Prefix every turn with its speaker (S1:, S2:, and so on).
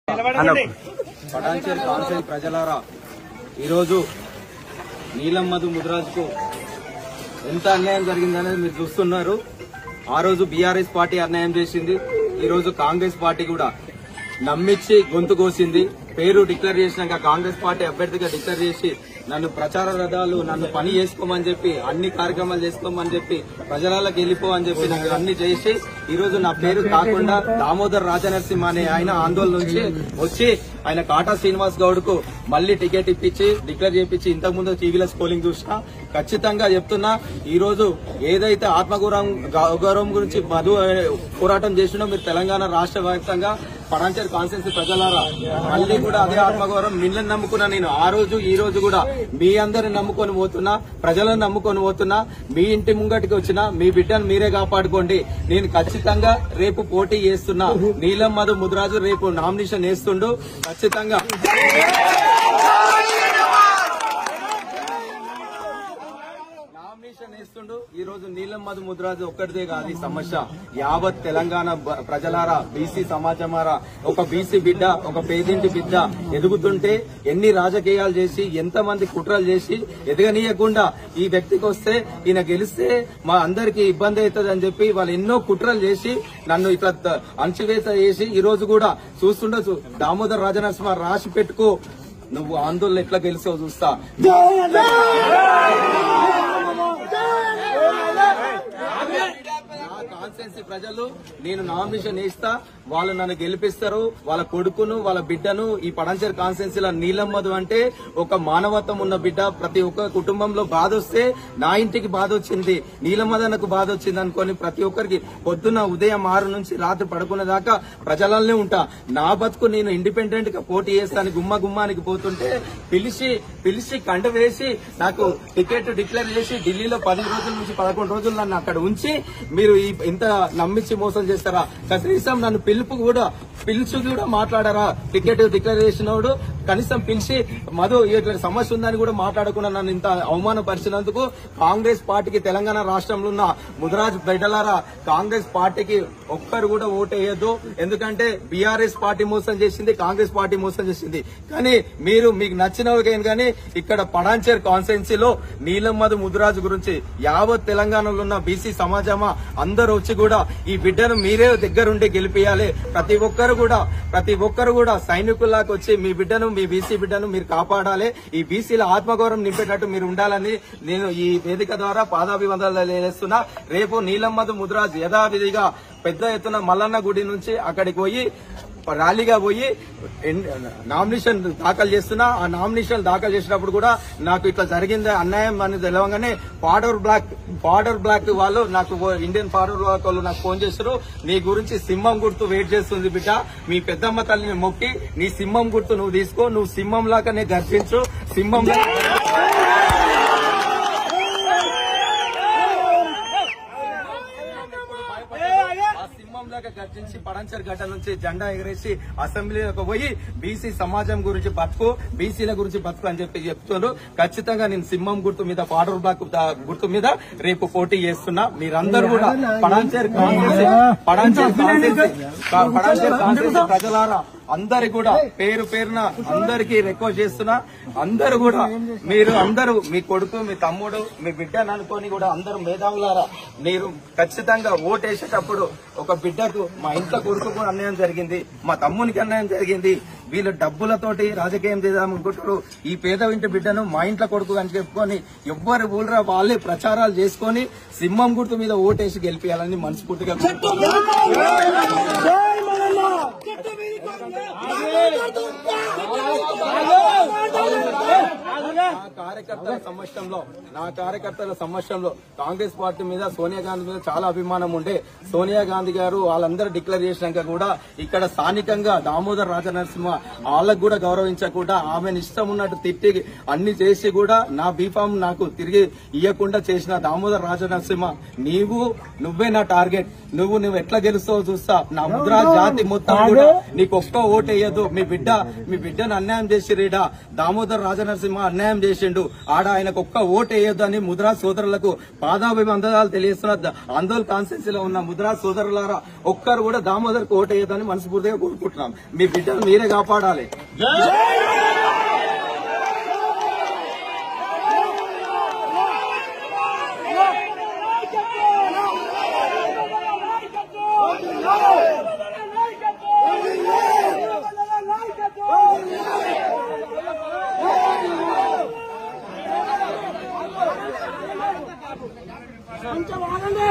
S1: Patancheru cancel ప్రజలారా, ఈరోజు నీలం మధు ముదిరాజుకు ఎంత అన్యాయం జరిగిందనేది మీరు చూస్తున్నారు. ఆ రోజు బీఆర్ఎస్ పార్టీ అన్యాయం చేసింది, ఈ రోజు కాంగ్రెస్ పార్టీ కూడా నమ్మించి గొంతు కోసింది. పేరు డిక్లేర్ చేసినాక కాంగ్రెస్ పార్టీ అభ్యర్థిగా డిక్లేర్ చేసి నన్ను ప్రచార రథాలు నన్ను పని చేసుకోమని చెప్పి అన్ని కార్యక్రమాలు చేసుకోమని చెప్పి ప్రజలకు వెళ్ళిపోవని చెప్పి నాకు అన్ని చేసి ఈ రోజు నా పేరు కాకుండా దామోదర్ రాజనరసింహ అనే ఆయన ఆందోళన నుంచి వచ్చి ఆయన కాటా శ్రీనివాస్ గౌడ్ కు మళ్లీ టికెట్ ఇప్పించి డిక్లేర్ చేయించి ఇంతకు ముందు టీవీలో స్కోలింగ్ చూసినా. ఖచ్చితంగా చెప్తున్నా, ఈ రోజు ఏదైతే ఆత్మగౌరవం గురించి మధు పోరాటం చేసినో మీరు తెలంగాణ రాష్ట్ర వ్యాప్తంగా పటాన్చేరు కాన్స్టిట్యున్సీ ప్రజలారా, మళ్లీ కూడా అదే ఆత్మగౌరవం మిమ్మల్ని నమ్ముకున్నా నేను. ఆ రోజు ఈ రోజు కూడా మీ అందరిని నమ్ముకొని పోతున్నా, ప్రజలను నమ్ముకొని పోతున్నా. మీ ఇంటి ముంగటికి వచ్చినా మీ బిడ్డను మీరే కాపాడుకోండి. నేను ఖచ్చితంగా రేపు పోటీ చేస్తున్నా. నీలం మధు ముదిరాజు రేపు నామినేషన్ వేస్తుండు. ఖచ్చితంగా వేస్తుండు. ఈ రోజు నీలం మధు ముదిరాజు ఒక్కటిదే కాదు ఈ సమస్య, యావత్ తెలంగాణ ప్రజలారా, బీసీ సమాజమారా. ఒక బీసీ బిడ్డ, ఒక పేదింటి బిడ్డ ఎదుగుతుంటే ఎన్ని రాజకీయాలు చేసి ఎంతమంది కుట్రలు చేసి ఎదగనీయకుండా ఈ వ్యక్తికి వస్తే ఈయన గెలిస్తే మా అందరికీ ఇబ్బంది అవుతుంది అని చెప్పి వాళ్ళు ఎన్నో కుట్రలు చేసి నన్ను ఇట్లా అణచివేత చేసి ఈ రోజు కూడా చూస్తుండొచ్చు. దామోదర్ రాజనరసింహ రాసి పెట్టుకో, నువ్వు ఆందోళన ఎట్లా గెలిచావు చూస్తా. కాన్స్టిట్యున్సీ ప్రజలు నేను నామినేషన్ వేస్తా, వాళ్ళు నన్ను గెలిపిస్తారు. వాళ్ళ కొడుకును వాళ్ళ బిడ్డను ఈ పటాన్చేరు కాన్స్టిట్యున్సీలో నీలం మధు అంటే ఒక మానవత్వం ఉన్న బిడ్డ. ప్రతి ఒక్క కుటుంబంలో బాధ వస్తే నా ఇంటికి బాధ వచ్చింది, నీలం మధు నాకు బాధ వచ్చింది అనుకోని ప్రతి ఒక్కరికి పొద్దున్న ఉదయం 6 నుంచి రాత్రి పడుకునే దాకా ప్రజలనే ఉంటా. నా బతుకు నేను ఇండిపెండెంట్ గా పోటీ చేస్తాను. గుమ్మానికి పోతుంటే పిలిచి కండ వేసి నాకు టికెట్ డిక్లేర్ చేసి ఢిల్లీలో 10 రోజుల నుంచి 11 రోజులు నన్ను అక్కడ ఉంచి మీరు ఇంత నమ్మించి మోసం చేస్తారా? కనీసం నన్ను పిలిచి కూడా మాట్లాడారా? టికెట్ డిక్లేర్ చేసినోడు కనీసం పిలిచి మధు ఇట్లా సమస్య ఉందని కూడా మాట్లాడకుండా నన్ను ఇంత అవమానపరిచినందుకు కాంగ్రెస్ పార్టీకి, తెలంగాణ రాష్ట్రంలో ఉన్న ముదిరాజు బిడ్డలారా, కాంగ్రెస్ పార్టీకి ఒక్కరు కూడా ఓటేయద్దు. ఎందుకంటే బీఆర్ఎస్ పార్టీ మోసం చేసింది, కాంగ్రెస్ పార్టీ మోసం చేసింది. కానీ మీకు నచ్చినవి కానీ ఇక్కడ పటాన్చేరు కాన్స్టిట్యున్సీలో నీలం మధు ముదిరాజు గురించి యావత్ తెలంగాణలో ఉన్న బీసీ సమాజమా అందరూ వచ్చి కూడా ఈ బిడ్డను మీరే దగ్గరుండి గెలిపియాలి. ప్రతి ఒక్కరు కూడా సైనికుల్లాగా వచ్చి మీ బిడ్డను, మీ బీసీ బిడ్డను మీరు కాపాడాలి. ఈ బీసీల ఆత్మగౌరవం నింపేటట్టు మీరు ఉండాలని నేను ఈ వేదిక ద్వారా పాదాభివందనాలు చేస్తున్నా. రేపు నీలం మధు ముదిరాజు యథావిధిగా పెద్ద ఎత్తున మల్లన్న గుడి నుంచి అక్కడికి పోయి ర్యాలీగా పోయి నామినేషన్ దాఖలు చేస్తున్నా. ఆ నామినేషన్ దాఖలు చేసినప్పుడు కూడా నాకు ఇట్లా జరిగింది అన్యాయం అని తెలవగానే బార్డర్ బ్లాక్ వాళ్ళు నాకు, ఇండియన్ బార్డర్ బ్లాక్ వాళ్ళు నాకు ఫోన్ చేస్తారు. నీ గురించి సింహం గుర్తు వెయిట్ చేస్తుంది బిడ్డ, మీ పెద్దమ్మ తల్లిని మొక్కి నీ సింహం గుర్తు నువ్వు తీసుకో, నువ్వు సింహం లాగానే గర్జించు, సింహం గర్జించి పటాన్చేరు గడ్డ నుంచి జెండా ఎగరేసి అసెంబ్లీలోకి పోయి బీసీ సమాజం గురించి బతుకు, బీసీల గురించి బతుకు అని చెప్పి చెప్తున్నారు. ఖచ్చితంగా నేను సింహం గుర్తు మీద, బార్డర్ బ్లాక్ గుర్తు మీద రేపు పోటీ చేస్తున్నా. మీరందరూ కూడా పటాన్చేరు కాన్స్టిట్యున్సీ ప్రజలారా అందరి కూడా పేరున అందరికీ రిక్వెస్ట్ చేస్తున్నా. అందరూ కూడా మీరు అందరూ మీ కొడుకు, మీ తమ్ముడు, మీ బిడ్డను అనుకొని కూడా అందరూ మేధావులారా, మీరు ఖచ్చితంగా ఓటేసేటప్పుడు ఒక బిడ్డకు, మా ఇంట్లో కొడుకు అన్యాయం జరిగింది, మా తమ్మునికి అన్యాయం జరిగింది, వీళ్ళు డబ్బులతోటి రాజకీయం చేద్దామనుకుంటారు. ఈ పేద ఇంటి బిడ్డను మా ఇంట్లో కొడుకు అని చెప్పుకొని ఎవ్వరు ఊళ్ళరా వాళ్ళే ప్రచారాలు చేసుకొని సింహం గుర్తు మీద ఓటేసి గెలిపియాలని మనస్ఫూర్తిగా నా కార్యకర్తల సమక్షంలో కాంగ్రెస్ పార్టీ మీద, సోనియా గాంధీ మీద చాలా అభిమానం ఉండే. సోనియా గాంధీ గారు వాళ్ళందరూ డిక్లేర్ చేసినాక కూడా ఇక్కడ స్థానికంగా దామోదర్ రాజనరసింహ వాళ్ళకు కూడా గౌరవించకుండా ఆమెను ఇష్టం ఉన్నట్టు తిట్టి అన్ని చేసి కూడా నా బీఫామ్ నాకు తిరిగి ఇవ్వకుండా చేసిన దామోదర్ రాజనరసింహ, నువ్వే నా టార్గెట్. నువ్వు ఎట్లా గెలుస్తావో చూస్తా. నా ముద్రాజ్ జాతి మొత్తం కూడా నీకు ఒక్క ఓటు వేయద్దు. మీ బిడ్డను అన్యాయం చేసిరీడా దామోదర్ రాజనరసింహ అన్యాయం చేసిండు. ఆడ ఆయనకు ఒక్క ఓటు వేయొద్దని ముద్రా సోదరులకు పాదాభివందనాలు తెలియజేస్తున్న ఆందోళన కాన్స్టిట్యూన్సీలో ఉన్న ముద్రా సోదరులారా ఒక్కరు కూడా దామోదర్కు ఓటు వేయొద్దని మనస్ఫూర్తిగా కోరుకుంటున్నాం. మీ బిడ్డను మీరే కాపాడాలి.
S2: కొంచెం ఆగండి.